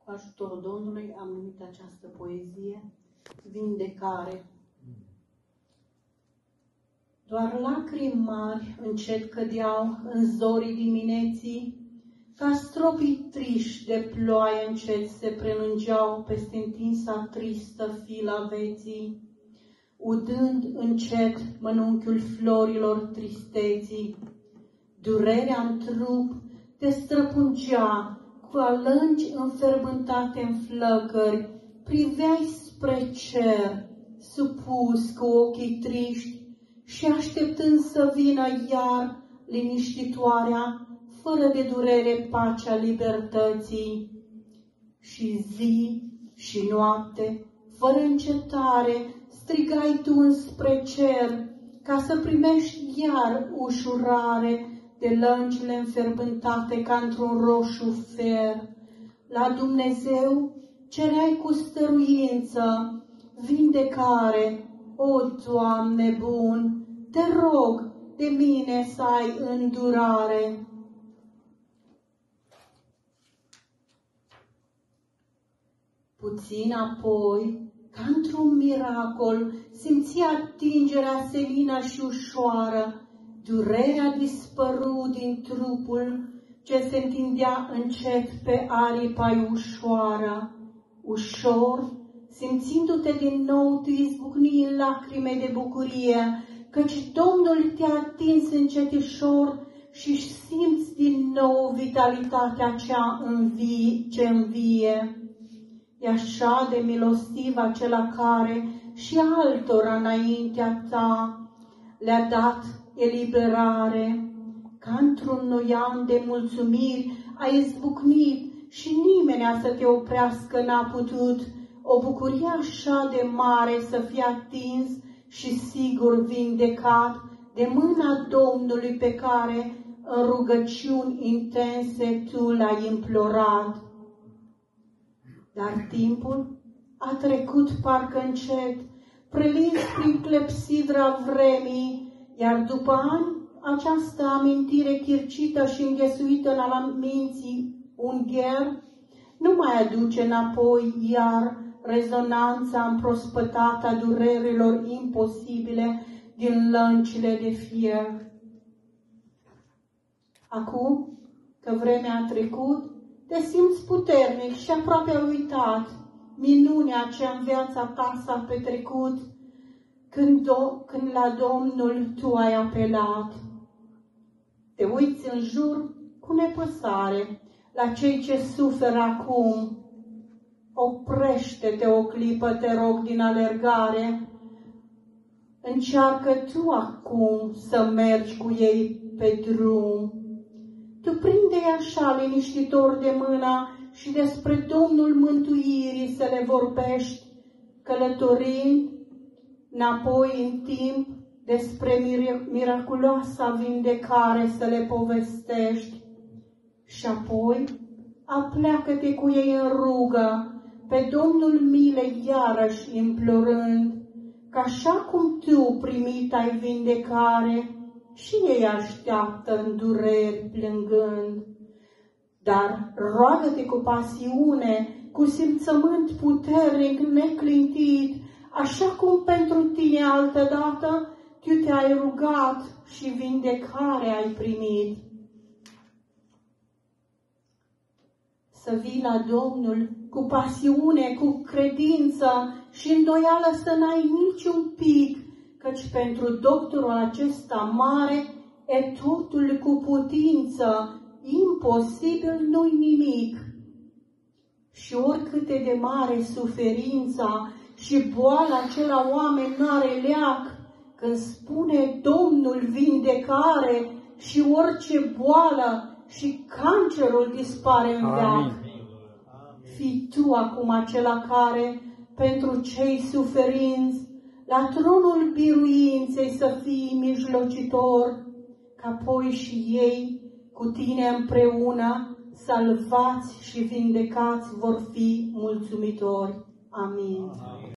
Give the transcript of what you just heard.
Cu ajutorul Domnului am numit această poezie Vindecare. Doar lacrimi mari încet cădeau în zorii dimineții, ca stropii triși de ploaie încet se prelungeau peste întinsa tristă fila vieții, udând încet mănunchiul florilor tristeții. Durerea în trup te străpungea, cu alângi înfermântate în flăcări, priveai spre cer, supus cu ochii triști, și așteptând să vină iar liniștitoarea, fără de durere, pacea libertății. Și zi și noapte, fără încetare, strigai tu înspre cer, ca să primești iar ușurare de lăncile înfermântate ca într-un roșu fer. La Dumnezeu cereai cu stăruință vindecare. O, Doamne bun, te rog de mine să ai îndurare. Puțin apoi, ca într-un miracol, simți atingerea senină și ușoară. Durerea dispăru din trupul ce se întindea încet pe aripa ușoară. Ușor, simțindu-te din nou, tu izbucni în lacrime de bucurie, căci Domnul te-a atins încetișor și simți din nou vitalitatea ce învie. E așa de milostiv acela care și altora înaintea ta le-a dat eliberare. Ca într-un noian de mulțumiri ai izbucnit și nimeni să te oprească n-a putut. O bucurie așa de mare să fie atins și sigur vindecat de mâna Domnului pe care în rugăciuni intense tu l-ai implorat. Dar timpul a trecut parcă încet, prelins prin clepsidra vremii, iar după ani această amintire chircită și înghesuită în ala minții ungher nu mai aduce înapoi iar rezonanța împrospătată a durerilor imposibile din lăncile de fier. Acum că vremea a trecut, te simți puternic și aproape ai uitat minunea ce în viața ta s-a petrecut când la Domnul tu ai apelat. Te uiți în jur cu nepăsare la cei ce suferă acum. Oprește-te o clipă, te rog, din alergare. Încearcă tu acum să mergi cu ei pe drum. Tu prinde-i așa liniștitor de mâna și despre Domnul mântuirii să le vorbești, călătorind înapoi în timp despre miraculoasa vindecare să le povestești. Și apoi apleacă-te cu ei în rugă, pe Domnul mile iarăși implorând, că așa cum tu primit ai vindecare, și ei așteaptă în dureri plângând. Dar roagă-te cu pasiune, cu simțământ puternic neclintit, așa cum pentru tine altădată tu te-ai rugat și vindecare ai primit. Să vii la Domnul cu pasiune, cu credință și îndoială să n-ai niciun pic, căci pentru doctorul acesta mare e totul cu putință, imposibil nu-i nimic. Și oricâte de mare suferința și boala acela oameni n-are leac, când spune Domnul vindecare și orice boală și cancerul dispare în veac. Fii tu acum acela care, pentru cei suferinți, la tronul biruinței să fii mijlocitor, ca apoi și ei, cu tine împreună, salvați și vindecați vor fi mulțumitori. Amin.